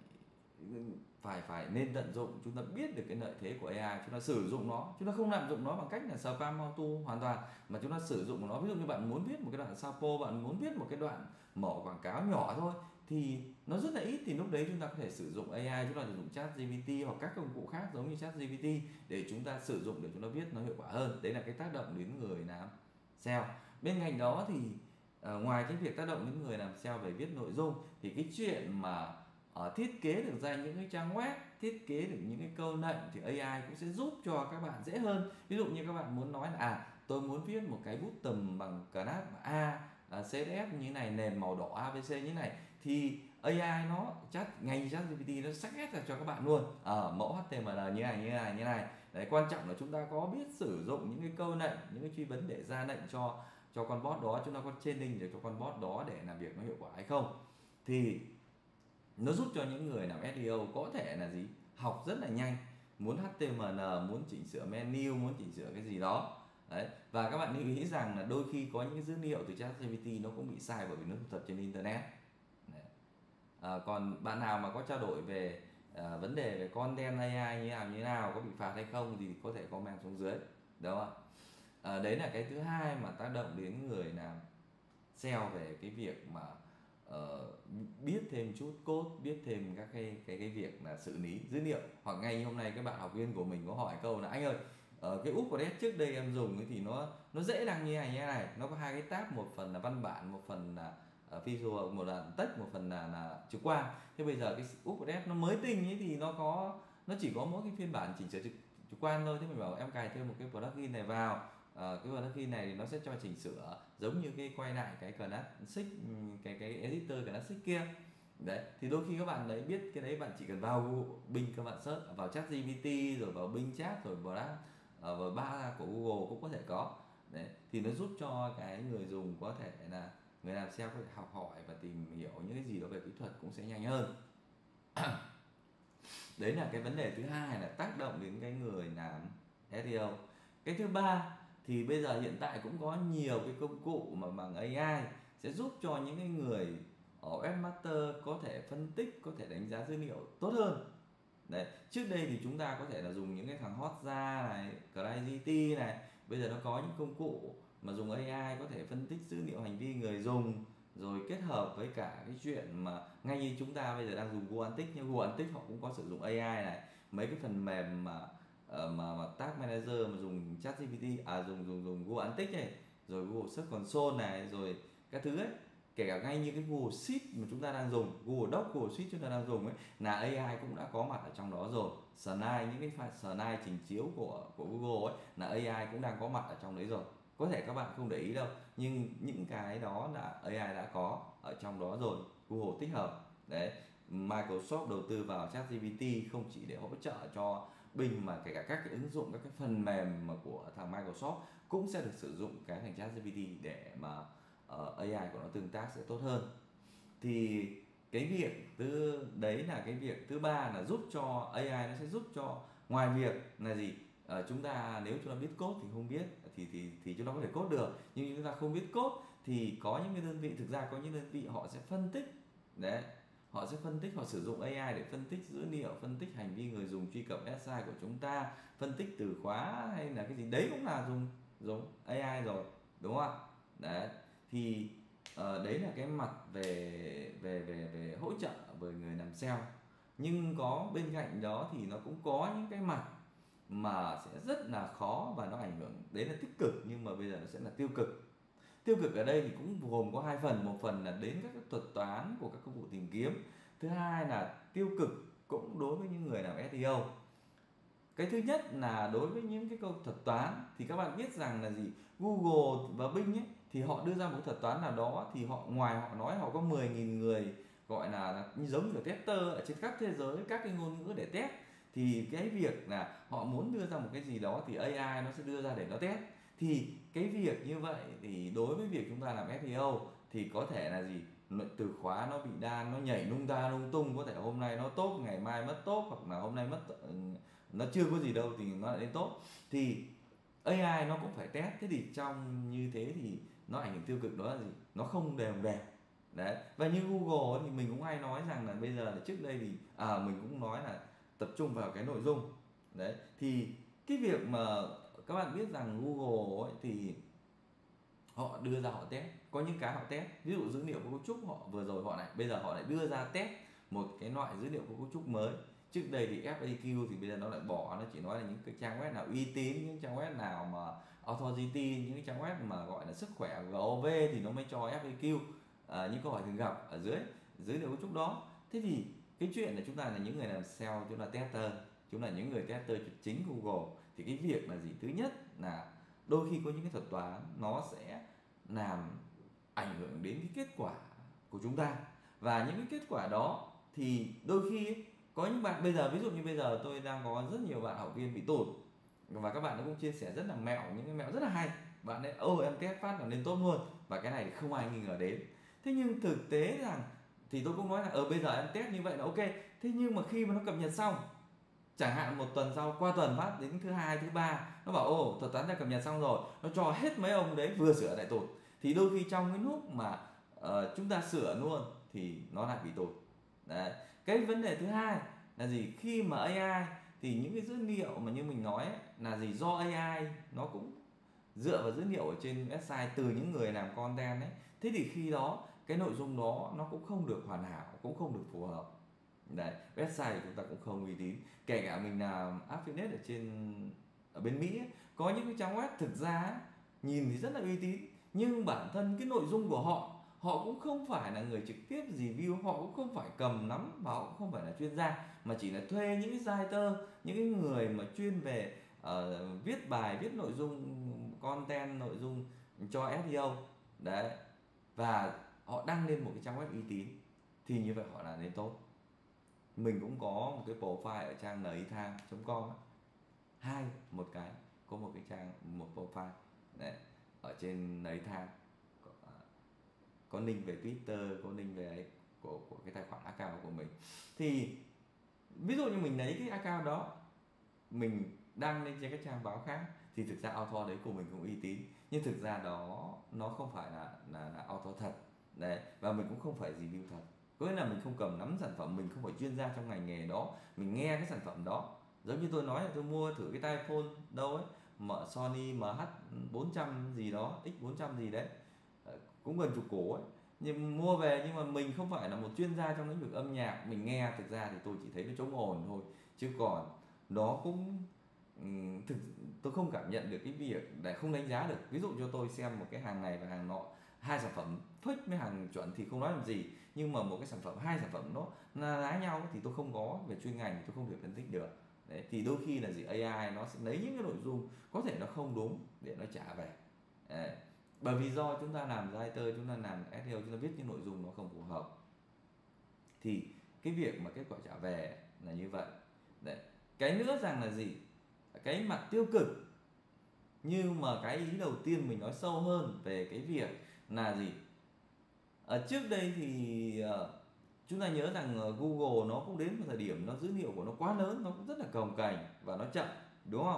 phải phải nên tận dụng, chúng ta biết được cái lợi thế của a i, chúng ta sử dụng nó, chúng ta không lạm dụng nó bằng cách là spam auto hoàn toàn, mà chúng ta sử dụng nó. Ví dụ như bạn muốn viết một cái đoạn sapo, bạn muốn viết một cái đoạn mở quảng cáo nhỏ thôi thì nó rất là ít, thì lúc đấy chúng ta có thể sử dụng a i, chúng ta sử dụng chat giê pê tê hoặc các công cụ khác giống như chat giê pê tê để chúng ta sử dụng để chúng ta viết nó hiệu quả hơn. Đấy là cái tác động đến người làm ét e o. Bên cạnh đó thì uh, ngoài cái việc tác động đến người làm ét e o về viết nội dung thì cái chuyện mà uh, thiết kế được ra những cái trang web, thiết kế được những cái câu lệnh thì a i cũng sẽ giúp cho các bạn dễ hơn. Ví dụ như các bạn muốn nói là à tôi muốn viết một cái button bằng class A, uh, xê ét ét như này, nền màu đỏ a bê xê như này, thì a i nó chat ngay chat giê pê tê nó sắc hết ra cho các bạn luôn ở uh, mẫu hát tê em lờ như này như này như này. Đấy, quan trọng là chúng ta có biết sử dụng những cái câu lệnh, những cái truy vấn để ra lệnh cho cho con bot đó, chúng ta có training để cho con bot đó để làm việc nó hiệu quả hay không. Thì nó giúp cho những người làm ét e o có thể là gì, học rất là nhanh, muốn hát tê em lờ, muốn chỉnh sửa menu, muốn chỉnh sửa cái gì đó. Đấy, và các bạn lưu ý rằng là đôi khi có những cái dữ liệu từ chat giê pê tê nó cũng bị sai bởi vì nó thu thập trên internet. Đấy. À, còn bạn nào mà có trao đổi về à, vấn đề về content a i như nào như thế nào, có bị phạt hay không thì có thể comment xuống dưới, đúng không ạ? À, đấy là cái thứ hai mà tác động đến người làm ét e o về cái việc mà uh, biết thêm chút code, biết thêm các cái cái cái việc là xử lý dữ liệu. Hoặc ngay như hôm nay các bạn học viên của mình có hỏi câu là anh ơi, uh, cái Upwork trước đây em dùng ấy thì nó nó dễ đăng như này như này, nó có hai cái tab, một phần là văn bản, một phần là uh, visual, một là text, một phần là là trực quan. Thế bây giờ cái Upwork nó mới tinh ấy thì nó có nó chỉ có mỗi cái phiên bản chỉnh sửa trực, trực quan thôi. Thế mình bảo em cài thêm một cái plugin này vào. À, cái plugin này thì nó sẽ cho chỉnh sửa giống như cái quay lại cái classic, cái cái editor classic kia. Đấy, thì đôi khi các bạn đấy biết cái đấy, bạn chỉ cần vào Google, Bing, các bạn search vào chat giê pê tê rồi vào Bing chat rồi vào đó, vào ba của Google cũng có thể có. Đấy, thì nó giúp cho cái người dùng có thể là người làm ét e o có thể học hỏi và tìm hiểu những cái gì đó về kỹ thuật cũng sẽ nhanh hơn. Đấy là cái vấn đề thứ hai là tác động đến cái người làm ét e o. Cái thứ ba thì bây giờ hiện tại cũng có nhiều cái công cụ mà bằng a i sẽ giúp cho những cái người ở webmaster có thể phân tích, có thể đánh giá dữ liệu tốt hơn. Đấy, trước đây thì chúng ta có thể là dùng những cái thằng Hotjar này, Crashlytics này, bây giờ nó có những công cụ mà dùng a i có thể phân tích dữ liệu hành vi người dùng, rồi kết hợp với cả cái chuyện mà ngay như chúng ta bây giờ đang dùng Google Analytics, nhưng Google Analytics họ cũng có sử dụng a i này, mấy cái phần mềm mà mà, mà Tag Manager mà dùng chat giê pê tê, à dùng dùng dùng Google Analytics này, rồi Google Search Console này, rồi các thứ ấy, kể cả ngay như cái Google Sheet mà chúng ta đang dùng, Google Doc, Google Sheet chúng ta đang dùng ấy, là a i cũng đã có mặt ở trong đó rồi. Slide, những cái file slide trình chiếu của của Google ấy là a i cũng đang có mặt ở trong đấy rồi. Có thể các bạn không để ý đâu, nhưng những cái đó là a i đã có ở trong đó rồi, Google tích hợp. Đấy, Microsoft đầu tư vào chat giê pê tê không chỉ để hỗ trợ cho Bing mà kể cả các cái ứng dụng, các cái phần mềm mà của thằng Microsoft cũng sẽ được sử dụng cái thành chat giê pê tê để mà uh, a i của nó tương tác sẽ tốt hơn. Thì cái việc thứ đấy là cái việc thứ ba là giúp cho a i nó sẽ giúp cho ngoài việc là gì, uh, uh, chúng ta nếu chúng ta biết code thì không biết thì thì thì chúng ta có thể code được, nhưng chúng ta không biết code thì có những cái đơn vị, thực ra có những đơn vị họ sẽ phân tích đấy, họ sẽ phân tích, họ sử dụng a i để phân tích dữ liệu, phân tích hành vi người dùng truy cập website của chúng ta, phân tích từ khóa hay là cái gì đấy cũng là dùng dùng a i rồi, đúng không ạ? Đấy thì uh, đấy là cái mặt về về về về hỗ trợ với người làm sale. Nhưng có bên cạnh đó thì nó cũng có những cái mặt mà sẽ rất là khó và nó ảnh hưởng, đấy là tích cực, nhưng mà bây giờ nó sẽ là tiêu cực. Tiêu cực ở đây thì cũng gồm có hai phần, một phần là đến các thuật toán của các công cụ tìm kiếm, thứ hai là tiêu cực cũng đối với những người làm ét e o. Cái thứ nhất là đối với những cái câu thuật toán thì các bạn biết rằng là gì, Google và Bing ấy thì họ đưa ra một thuật toán nào đó, thì họ ngoài họ nói họ có mười nghìn người gọi là, là giống như tester ở trên khắp thế giới các cái ngôn ngữ để test, thì cái việc là họ muốn đưa ra một cái gì đó thì a i nó sẽ đưa ra để nó test. Thì cái việc như vậy thì đối với việc chúng ta làm ét e o thì có thể là gì, từ khóa nó bị đan, nó nhảy lung ta lung tung, có thể hôm nay nó tốt ngày mai mất tốt, hoặc là hôm nay mất nó chưa có gì đâu thì nó lại lên tốt, thì a i nó cũng phải test. Thế thì trong như thế thì nó ảnh hưởng tiêu cực đó là gì, nó không đều đều đấy. Và như Google thì mình cũng hay nói rằng là bây giờ là trước đây thì à mình cũng nói là tập trung vào cái nội dung đấy, thì cái việc mà các bạn biết rằng Google ấy thì họ đưa ra họ test, có những cái họ test, ví dụ dữ liệu có cấu trúc họ vừa rồi họ lại bây giờ họ lại đưa ra test một cái loại dữ liệu có cấu trúc mới. Trước đây thì ép a quy thì bây giờ nó lại bỏ, nó chỉ nói là những cái trang web nào uy tín, những trang web nào mà authority, những cái trang web mà gọi là sức khỏe gov thì nó mới cho ép a quy, à, những câu hỏi thường gặp ở dưới dữ liệu cấu trúc đó. Thế thì cái chuyện là chúng ta là những người làm sale, chúng ta tester, chúng là những người tester chính Google, thì cái việc là gì, thứ nhất là đôi khi có những cái thuật toán nó sẽ làm ảnh hưởng đến cái kết quả của chúng ta, và những cái kết quả đó thì đôi khi ấy, có những bạn bây giờ, ví dụ như bây giờ tôi đang có rất nhiều bạn học viên bị tụt, và các bạn cũng chia sẻ rất là mẹo, những cái mẹo rất là hay, bạn ấy ô em test phát là lên tốt luôn, và cái này thì không ai nghi ngờ đến. Thế nhưng thực tế rằng thì tôi cũng nói là ở bây giờ em test như vậy là ok, thế nhưng mà khi mà nó cập nhật xong, chẳng hạn một tuần sau, qua tuần phát đến thứ hai thứ ba nó bảo ô thuật toán đã cập nhật xong rồi, nó cho hết mấy ông đấy vừa sửa lại tụt, thì đôi khi trong cái lúc mà uh, chúng ta sửa luôn thì nó lại bị tụt đấy. Cái vấn đề thứ hai là gì, khi mà a i thì những cái dữ liệu mà như mình nói ấy, là gì, do a i nó cũng dựa vào dữ liệu ở trên website từ những người làm content ấy, thế thì khi đó cái nội dung đó nó cũng không được hoàn hảo, cũng không được phù hợp đấy. Website của chúng ta cũng không uy tín, kể cả mình làm affiliate ở trên ở bên Mỹ ấy, có những cái trang web thực ra nhìn thì rất là uy tín, nhưng bản thân cái nội dung của họ họ cũng không phải là người trực tiếp review, họ cũng không phải cầm nắm, và họ cũng không phải là chuyên gia, mà chỉ là thuê những cái writer, những cái người mà chuyên về uh, viết bài, viết nội dung content, nội dung cho ét e o đấy, và họ đăng lên một cái trang web uy tín, thì như vậy họ là lên tốt. Mình cũng có một cái profile ở trang nithang chấm com, hai một cái có một cái trang, một profile đấy, ở trên nithang có, có link về Twitter, có link về ấy, của, của cái tài khoản account của mình. Thì ví dụ như mình lấy cái account đó mình đăng lên trên các trang báo khác, thì thực ra author đấy của mình cũng uy tín, nhưng thực ra đó nó không phải là là, là author thật đấy, và mình cũng không phải review thật. Có nghĩa là mình không cầm nắm sản phẩm, mình không phải chuyên gia trong ngành nghề đó, mình nghe cái sản phẩm đó. Giống như tôi nói là tôi mua thử cái tai phone đâu ấy, mở Sony em hát bốn trăm gì đó, X bốn trăm gì đấy, cũng gần chục cổ ấy, nhưng mua về, nhưng mà mình không phải là một chuyên gia trong lĩnh vực âm nhạc, mình nghe thực ra thì tôi chỉ thấy nó chống ồn thôi, chứ còn nó cũng thực tôi không cảm nhận được cái việc để không đánh giá được. Ví dụ cho tôi xem một cái hàng này và hàng nọ, hai sản phẩm fake với hàng chuẩn thì không nói làm gì, nhưng mà một cái sản phẩm, hai sản phẩm nó là lá nhau thì tôi không có về chuyên ngành thì tôi không thể phân tích được đấy. Thì đôi khi là gì, a i nó sẽ lấy những cái nội dung có thể nó không đúng để nó trả về đấy. Bởi vì do chúng ta làm writer, chúng ta làm ét e o, chúng ta viết những nội dung nó không phù hợp, thì cái việc mà kết quả trả về là như vậy đấy. Cái nữa rằng là gì, cái mặt tiêu cực, nhưng mà cái ý đầu tiên mình nói sâu hơn về cái việc là gì, ở trước đây thì uh, chúng ta nhớ rằng Google nó cũng đến một thời điểm nó dữ liệu của nó quá lớn, nó cũng rất là cồng kềnh và nó chậm, đúng không?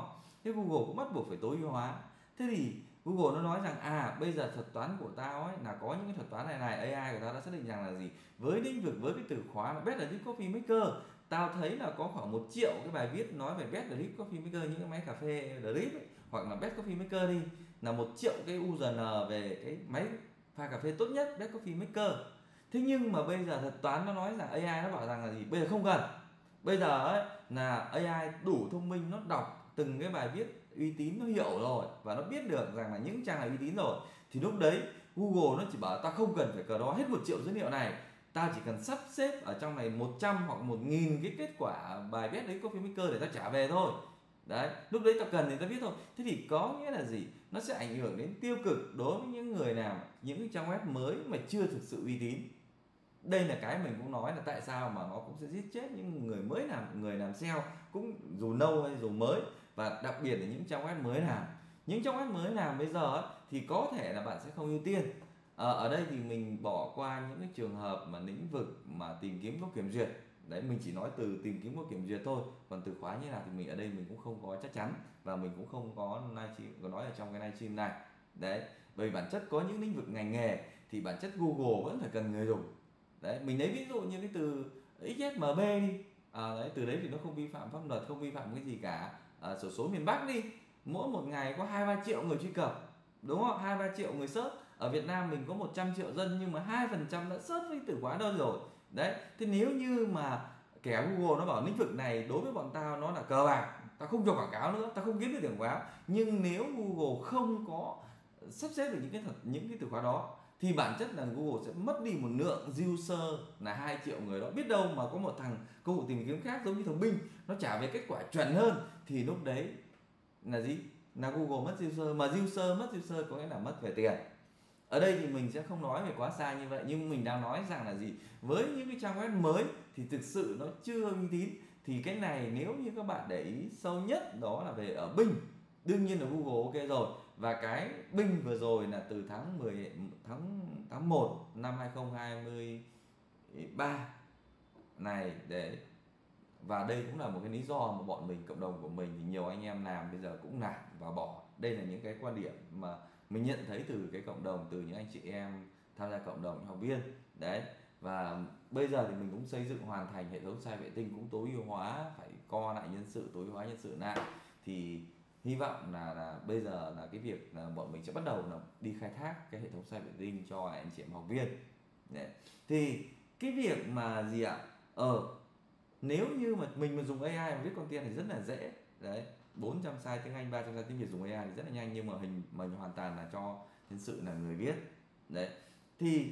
thế Google cũng bắt buộc phải tối ưu hóa. Thế thì Google nó nói rằng à bây giờ thuật toán của tao ấy là có những cái thuật toán này này, a i của tao đã xác định rằng là gì, với lĩnh vực, với cái từ khóa là Better Drip Coffee Maker, tao thấy là có khoảng một triệu cái bài viết nói về Better Drip Coffee Maker, những cái máy cà phê drip ấy, hoặc là Best Coffee Maker đi, là một triệu cái u rờ en về cái máy pha cà phê tốt nhất Best Coffee Maker. Thế nhưng mà bây giờ thuật toán nó nói rằng a i nó bảo rằng là gì, bây giờ không cần, bây giờ ấy là a i đủ thông minh, nó đọc từng cái bài viết uy tín, nó hiểu rồi và nó biết được rằng là những trang này uy tín rồi, thì lúc đấy Google nó chỉ bảo ta không cần phải cờ đo hết một triệu dữ liệu này, ta chỉ cần sắp xếp ở trong này một trăm hoặc một nghìn cái kết quả bài viết đấy Coffee Maker để ta trả về thôi. Đấy, lúc đấy ta cần thì ta viết thôi. Thế thì có nghĩa là gì, nó sẽ ảnh hưởng đến tiêu cực đối với những người làm những cái trang web mới mà chưa thực sự uy tín. Đây là cái mình cũng nói là tại sao mà nó cũng sẽ giết chết những người mới làm, người làm ét e o cũng dù lâu hay dù mới, và đặc biệt là những trang web mới làm. Những trang web mới làm bây giờ ấy, thì có thể là bạn sẽ không ưu tiên. À, ở đây thì mình bỏ qua những cái trường hợp mà lĩnh vực mà tìm kiếm có kiểm duyệt. Đấy, mình chỉ nói từ tìm kiếm có kiểm duyệt thôi, còn từ khóa như nào thì mình ở đây mình cũng không có chắc chắn, và mình cũng không có livestream có nói ở trong cái livestream này. Đấy, bởi vì bản chất có những lĩnh vực ngành nghề thì bản chất Google vẫn phải cần người dùng. Đấy, mình lấy ví dụ như cái từ ích ét em bê đi, à, đấy, từ đấy thì nó không vi phạm pháp luật, không vi phạm cái gì cả. À, xổ số miền Bắc đi, mỗi một ngày có hai ba triệu người truy cập, đúng không, hai ba triệu người search. Ở Việt Nam mình có một trăm triệu dân nhưng mà hai phần trăm đã search với từ khóa đơn rồi. Đấy, thế nếu như mà kẻ Google nó bảo lĩnh vực này đối với bọn tao nó là cờ bạc, tao không cho quảng cáo nữa, tao không kiếm được tiền quảng cáo, nhưng nếu Google không có sắp xếp được những cái thật những cái từ khóa đó thì bản chất là Google sẽ mất đi một lượng user là hai triệu người đó. Biết đâu mà có một thằng công cụ tìm kiếm khác giống như thằng Bing nó trả về kết quả chuẩn hơn, thì lúc đấy là gì, là Google mất user, mà user mất user có nghĩa là mất về tiền. Ở đây thì mình sẽ không nói về quá xa như vậy, nhưng mình đang nói rằng là gì, với những cái trang web mới thì thực sự nó chưa uy tín, thì cái này nếu như các bạn để ý sâu nhất đó là về ở Bing, đương nhiên là Google ok rồi. Và cái Bing vừa rồi là từ tháng mười tháng tháng một năm hai không hai ba này, để và đây cũng là một cái lý do mà bọn mình, cộng đồng của mình thì nhiều anh em làm bây giờ cũng nản và bỏ. Đây là những cái quan điểm mà mình nhận thấy từ cái cộng đồng, từ những anh chị em tham gia cộng đồng, những học viên đấy. Và bây giờ thì mình cũng xây dựng hoàn thành hệ thống site vệ tinh, cũng tối ưu hóa, phải co lại nhân sự, tối ưu hóa nhân sự lại, thì hy vọng là, là bây giờ là cái việc là bọn mình sẽ bắt đầu là đi khai thác cái hệ thống site vệ tinh cho anh chị em học viên. Đấy. Thì cái việc mà gì ạ, ờ nếu như mà mình mà dùng a i mà viết content thì rất là dễ. Đấy, bốn trăm size tiếng Anh, ba trăm size tiếng Việt dùng a i thì rất là nhanh, nhưng mà hình mình hoàn toàn là cho nhân sự là người viết. Đấy, thì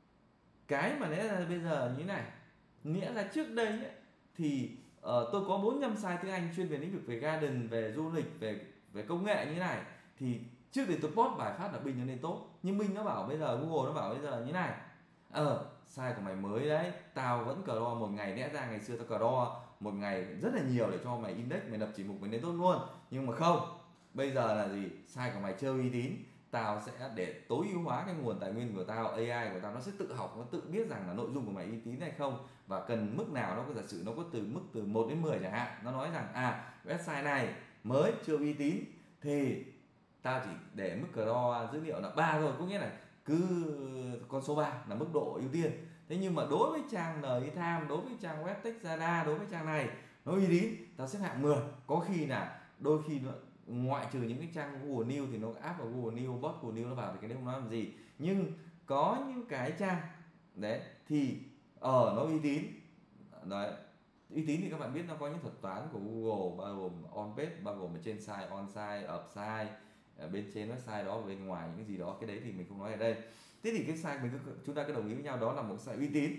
cái mà lẽ ra bây giờ như thế này, nghĩa là trước đây ấy, thì uh, tôi có bốn trăm size tiếng Anh chuyên về lĩnh vực về garden, về du lịch, về về công nghệ như thế này, thì trước đây tôi post bài phát là Bing nó lên tốt, nhưng Bing nó bảo bây giờ, Google nó bảo bây giờ như thế này, ờ size của mày mới đấy, tao vẫn cờ đo một ngày, lẽ ra ngày xưa tao cờ đo một ngày rất là nhiều để cho mày index, mày lập chỉ mục mày lên tốt luôn, nhưng mà không, bây giờ là gì, size của mày chưa uy tín, tao sẽ để tối ưu hóa cái nguồn tài nguyên của tao, a i của tao nó sẽ tự học, nó tự biết rằng là nội dung của mày uy tín hay không, và cần mức nào, nó có giả sử nó có từ mức từ một đến mười chẳng hạn, nó nói rằng à website này mới chưa uy tín thì tao chỉ để mức cờ đo dữ liệu là ba thôi, có nghĩa là cứ con số ba là mức độ ưu tiên. Thế nhưng mà đối với trang Nitime, đối với trang web Textdata, đối với trang này nó uy tín, tao xếp hạng mười. Có khi là đôi khi nó, ngoại trừ những cái trang Google News thì nó áp vào Google News, bot Google News nó vào thì cái đấy không nói làm gì, nhưng có những cái trang đấy thì ở uh, nó uy tín đấy. Uy tín thì các bạn biết nó có những thuật toán của Google, bao gồm on page, bao gồm ở trên site, on site, up site, ở bên trên website đó và bên ngoài những cái gì đó, cái đấy thì mình không nói ở đây. Thế thì cái site mình cứ, chúng ta cứ đồng ý với nhau đó là một site uy tín.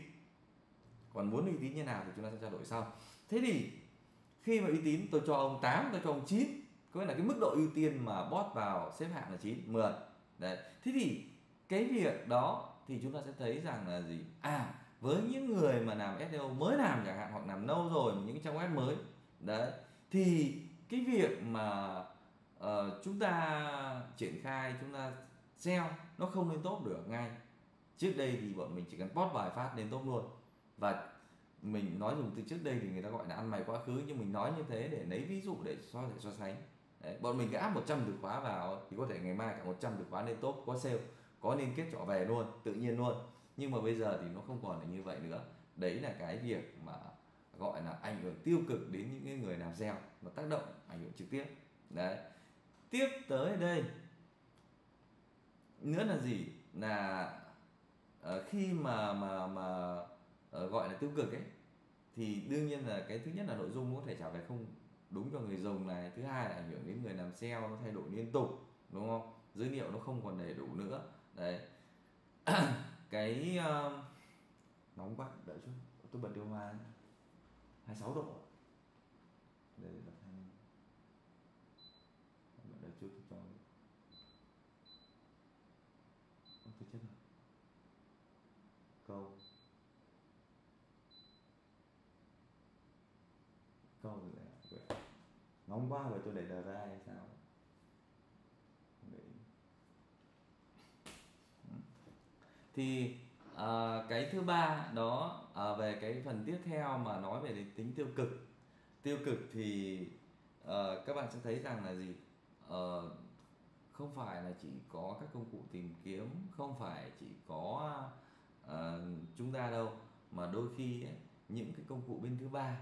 Còn muốn uy tín như nào thì chúng ta sẽ trao đổi sau. Thế thì khi mà uy tín tôi cho ông tám, tôi cho ông chín, có nghĩa là cái mức độ ưu tiên mà bot vào xếp hạng là chín, mười. Đấy. Thế thì cái việc đó thì chúng ta sẽ thấy rằng là gì? À, với những người mà làm ét e o mới làm chẳng hạn, hoặc làm lâu rồi, những trang web mới đấy, thì cái việc mà uh, chúng ta triển khai, chúng ta ét e o nó không lên top được ngay. Trước đây thì bọn mình chỉ cần post bài phát lên top luôn, và mình nói dùng từ trước đây thì người ta gọi là ăn mày quá khứ, nhưng mình nói như thế để lấy ví dụ để so để so sánh Đấy, bọn mình cứ áp một trăm từ khóa vào thì có thể ngày mai cả một trăm từ khóa lên top, có sale, có liên kết trỏ về luôn, tự nhiên luôn. Nhưng mà bây giờ thì nó không còn là như vậy nữa. Đấy là cái việc mà gọi là ảnh hưởng tiêu cực đến những cái người làm sale, nó tác động ảnh hưởng trực tiếp. Đấy, tiếp tới đây nữa là gì, là uh, khi mà mà mà uh, gọi là tiêu cực ấy, thì đương nhiên là cái thứ nhất là nội dung có thể trả về không đúng cho người dùng này, thứ hai là ảnh hưởng đến người làm sale, nó thay đổi liên tục, đúng không, dữ liệu nó không còn đầy đủ nữa. Đấy. Cái uh, nóng quá, đợi chút tôi bật điều hòa hai mươi sáu độ. Đây, bật hai, đợi chút cho tôi chết rồi. Câu câu rồi lại nóng quá rồi, tôi để đờ ra hay sao. Đấy. Thì à, cái thứ ba đó, à, về cái phần tiếp theo mà nói về tính tiêu cực. Tiêu cực thì à, các bạn sẽ thấy rằng là gì, à, không phải là chỉ có các công cụ tìm kiếm, không phải chỉ có à, chúng ta đâu, mà đôi khi ấy, những cái công cụ bên thứ ba,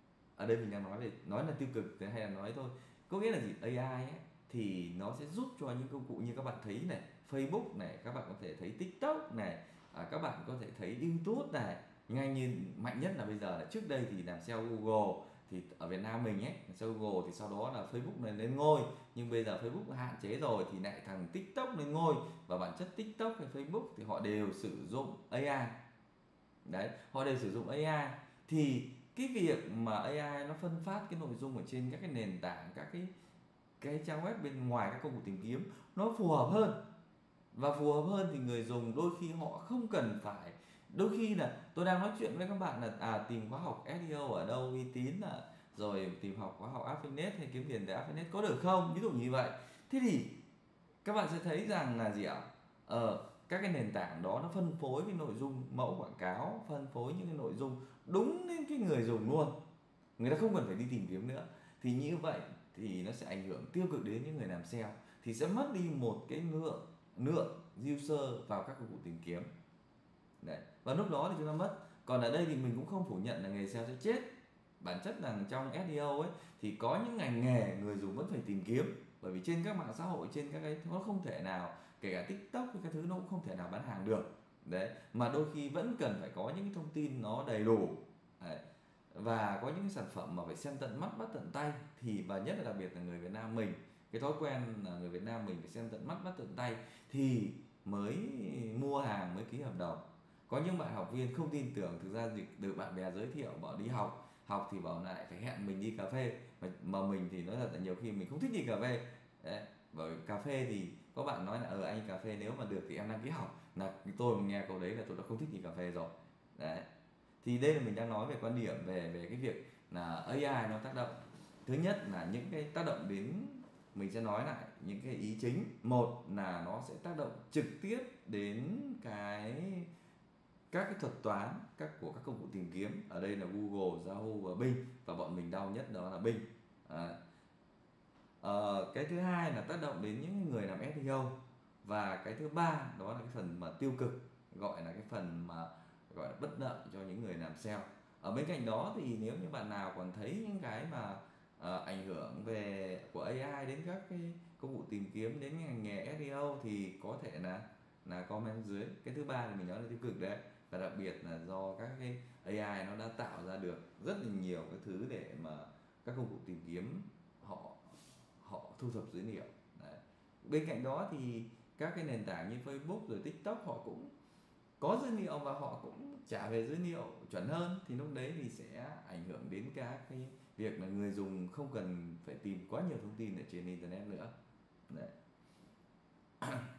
ở đây mình đang nói về, nói là tiêu cực hay là nói thôi, có nghĩa là gì, a i ấy, thì nó sẽ giúp cho những công cụ như các bạn thấy này, Facebook này, các bạn có thể thấy TikTok này, à, các bạn có thể thấy YouTube này, ngay như mạnh nhất là bây giờ là, trước đây thì làm seo Google, thì ở Việt Nam mình ấy seo Google thì sau đó là Facebook này lên ngôi, nhưng bây giờ Facebook hạn chế rồi thì lại thằng TikTok lên ngôi, và bản chất TikTok hay Facebook thì họ đều sử dụng a i. Đấy, họ đều sử dụng a i, thì cái việc mà a i nó phân phát cái nội dung ở trên các cái nền tảng, các cái cái trang web bên ngoài các công cụ tìm kiếm nó phù hợp hơn, và phù hợp hơn thì người dùng đôi khi họ không cần phải, đôi khi là tôi đang nói chuyện với các bạn là à tìm khóa học ét e o ở đâu uy tín, là rồi tìm học khóa học Affiliate hay kiếm tiền từ Affiliate có được không, ví dụ như vậy. Thế thì các bạn sẽ thấy rằng là gì ạ, ờ các cái nền tảng đó nó phân phối cái nội dung mẫu quảng cáo, phân phối những cái nội dung đúng đến cái người dùng luôn, người ta không cần phải đi tìm kiếm nữa. Thì như vậy thì nó sẽ ảnh hưởng tiêu cực đến những người làm sale, thì sẽ mất đi một cái lượng lượng user vào các công cụ tìm kiếm. Đấy, và lúc đó thì chúng ta mất. Còn ở đây thì mình cũng không phủ nhận là nghề sale sẽ chết. Bản chất là trong ét e o ấy thì có những ngành nghề người dùng vẫn phải tìm kiếm, bởi vì trên các mạng xã hội, trên các cái nó không thể nào, kể cả TikTok hay các thứ, nó cũng không thể nào bán hàng được. Đấy, mà đôi khi vẫn cần phải có những cái thông tin nó đầy đủ. Đấy, và có những cái sản phẩm mà phải xem tận mắt bắt tận tay, thì và nhất là đặc biệt là người Việt Nam mình, cái thói quen là người Việt Nam mình phải xem tận mắt bắt tận tay thì mới mua hàng, mới ký hợp đồng. Có những bạn học viên không tin tưởng, thực ra được bạn bè giới thiệu bảo đi học, học thì bảo lại phải hẹn mình đi cà phê, mà, mà mình thì nói thật là nhiều khi mình không thích đi cà phê. Đấy, bởi cà phê thì có bạn nói là ờ anh cà phê nếu mà được thì em đăng ký học, là tôi nghe câu đấy là tôi đã không thích đi cà phê rồi. Đấy, thì đây là mình đang nói về quan điểm về về cái việc là a i nó tác động. Thứ nhất là những cái tác động đến, mình sẽ nói lại những cái ý chính. Một là nó sẽ tác động trực tiếp đến cái các cái thuật toán các của các công cụ tìm kiếm, ở đây là Google, Yahoo và Bing, và bọn mình đau nhất đó là Bing. À, ờ, cái thứ hai là tác động đến những người làm ét e o, và cái thứ ba đó là cái phần mà tiêu cực, gọi là cái phần mà gọi là bất lợi cho những người làm sale. Ở bên cạnh đó thì nếu như bạn nào còn thấy những cái mà uh, ảnh hưởng về của a i đến các cái công cụ tìm kiếm, đến ngành nghề ét e o, thì có thể là là comment dưới. Cái thứ ba thì mình nói là tiêu cực đấy, và đặc biệt là do các cái a i nó đã tạo ra được rất là nhiều cái thứ để mà các công cụ tìm kiếm họ họ thu thập dữ liệu. Đấy. Bên cạnh đó thì các cái nền tảng như Facebook rồi TikTok họ cũng có dữ liệu và họ cũng trả về dữ liệu chuẩn hơn, thì lúc đấy thì sẽ ảnh hưởng đến các cái việc là người dùng không cần phải tìm quá nhiều thông tin ở trên internet nữa. Đấy.